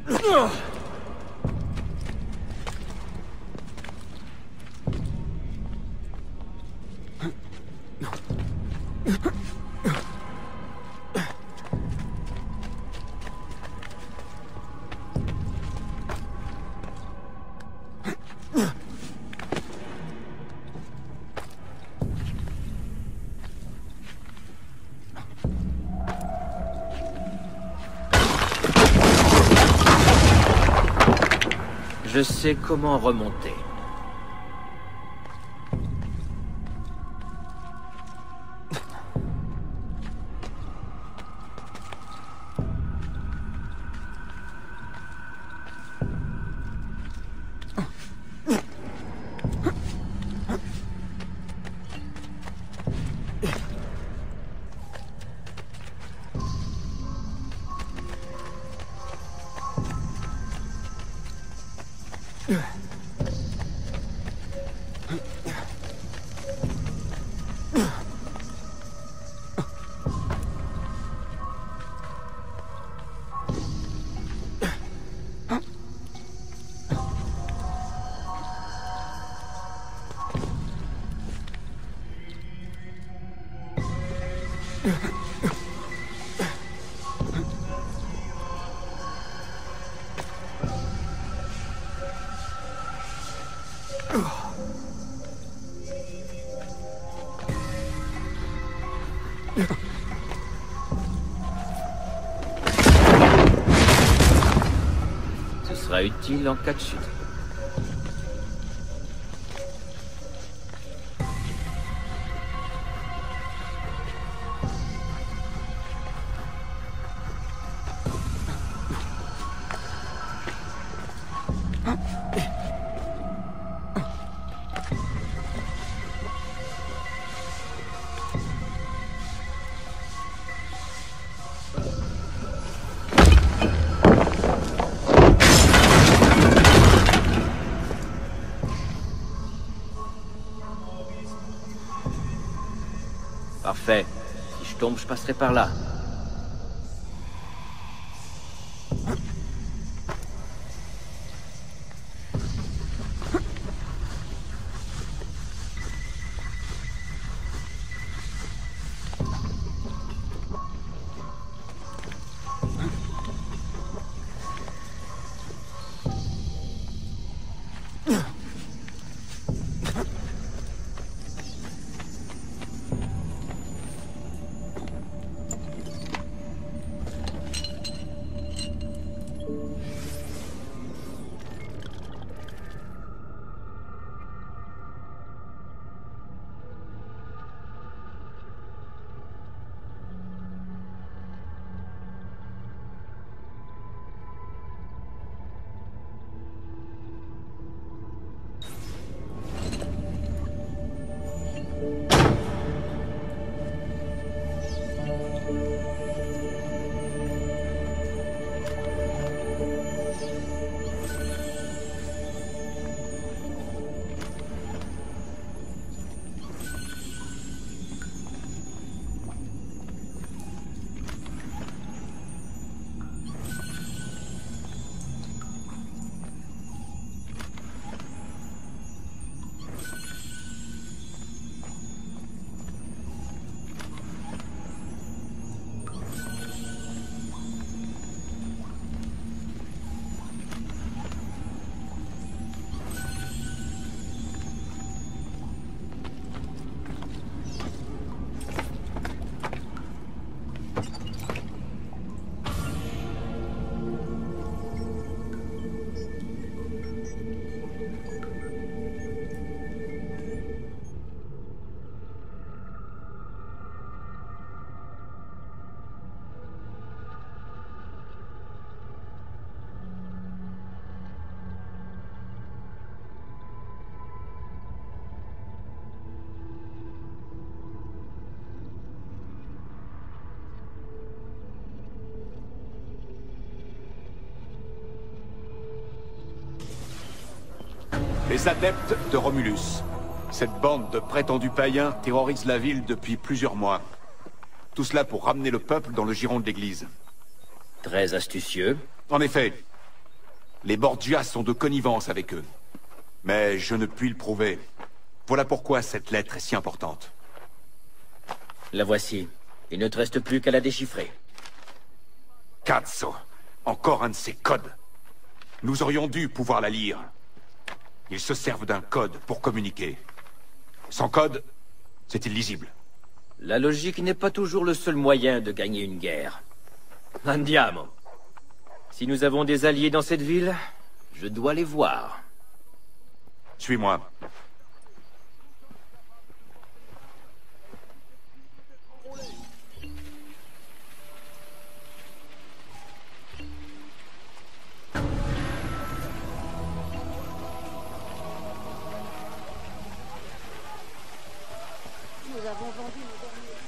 Je sais comment remonter. Ce sera utile en cas de chute. Parfait. Si je tombe, je passerai par là. Les adeptes de Romulus. Cette bande de prétendus païens terrorise la ville depuis plusieurs mois. Tout cela pour ramener le peuple dans le giron de l'église. Très astucieux. En effet, Les Borgia sont de connivence avec eux. Mais je ne puis le prouver. Voilà pourquoi cette lettre est si importante. La voici. Il ne te reste plus qu'à la déchiffrer. Cazzo, encore un de ces codes. Nous aurions dû pouvoir la lire. Ils se servent d'un code pour communiquer. Sans code, c'est illisible. La logique n'est pas toujours le seul moyen de gagner une guerre. Andiamo. Si nous avons des alliés dans cette ville, je dois les voir. Suis-moi. Nous avons vendu nos derniers...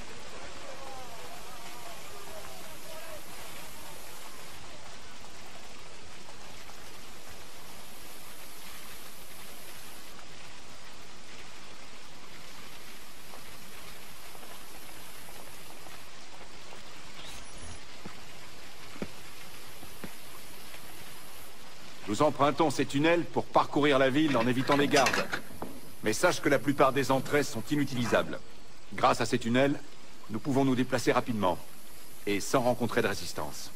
Nous empruntons ces tunnels pour parcourir la ville en évitant les gardes. Mais sache que la plupart des entrées sont inutilisables. Grâce à ces tunnels, nous pouvons nous déplacer rapidement, et sans rencontrer de résistance.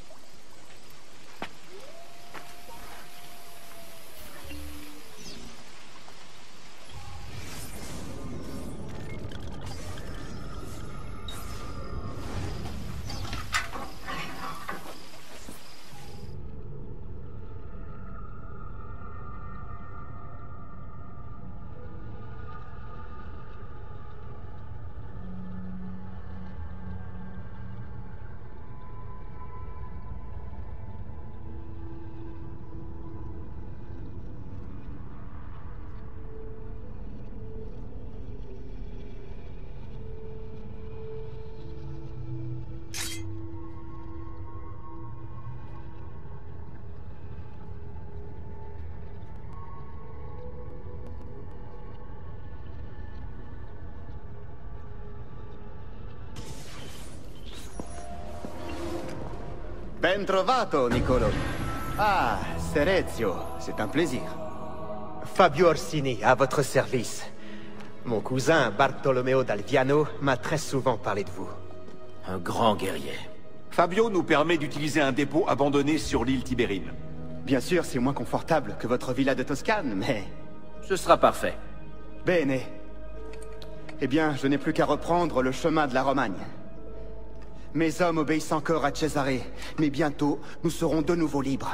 Ben trovato, Nicolo. Ah, Serezio, c'est un plaisir. Fabio Orsini, à votre service. Mon cousin Bartolomeo d'Alviano m'a très souvent parlé de vous. Un grand guerrier. Fabio nous permet d'utiliser un dépôt abandonné sur l'île Tibérine. Bien sûr, c'est moins confortable que votre villa de Toscane, mais... Ce sera parfait. Bene. Eh bien, je n'ai plus qu'à reprendre le chemin de la Romagne. Mes hommes obéissent encore à Cesare, mais bientôt, nous serons de nouveau libres.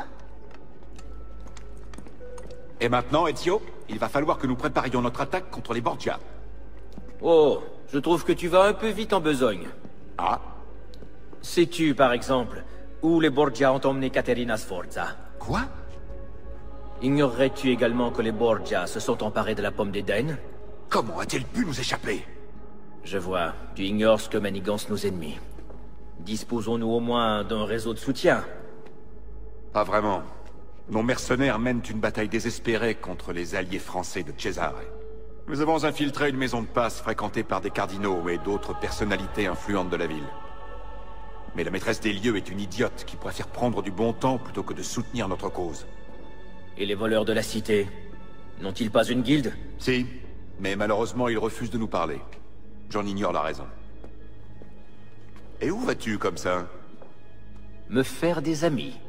Et maintenant, Ezio, il va falloir que nous préparions notre attaque contre les Borgia. Oh, je trouve que tu vas un peu vite en besogne. Ah? Sais-tu, par exemple, où les Borgia ont emmené Caterina Sforza? Quoi? Ignorerais-tu également que les Borgia se sont emparés de la pomme d'Éden? Comment a-t-il pu nous échapper? Je vois, tu ignores ce que manigancent nos ennemis. Disposons-nous au moins d'un réseau de soutien? Pas vraiment. Nos mercenaires mènent une bataille désespérée contre les alliés français de Cesare. Nous avons infiltré une maison de passe fréquentée par des cardinaux et d'autres personnalités influentes de la ville. Mais la maîtresse des lieux est une idiote qui préfère prendre du bon temps plutôt que de soutenir notre cause. Et les voleurs de la cité? N'ont-ils pas une guilde? Si, mais malheureusement ils refusent de nous parler. J'en ignore la raison. Et où vas-tu comme ça? Me faire des amis.